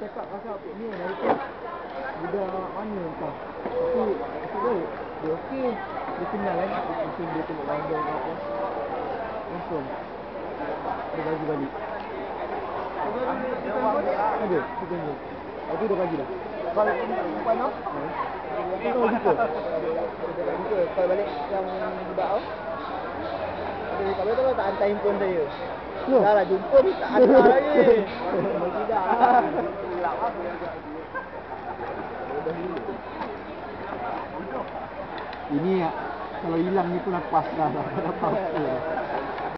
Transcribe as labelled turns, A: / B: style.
A: cakap kakak ni dari tu budak mana entah. Tapi aku dia okey. Dia kenal kan. Mungkin dia tengok gambar ke apa. Langsung dia bagi balik. Ada, kita ni. Aku dah bagi dah. Kalau perempuan tu? Oh, gitu. Kalau balik yang budak tu. Dia tak boleh tak hantar handphone saya. Dah lah jumpa ni tak hantar lagi. Tidak. Ini kalau hilang ni pun aku pasrah lah. Pada apa.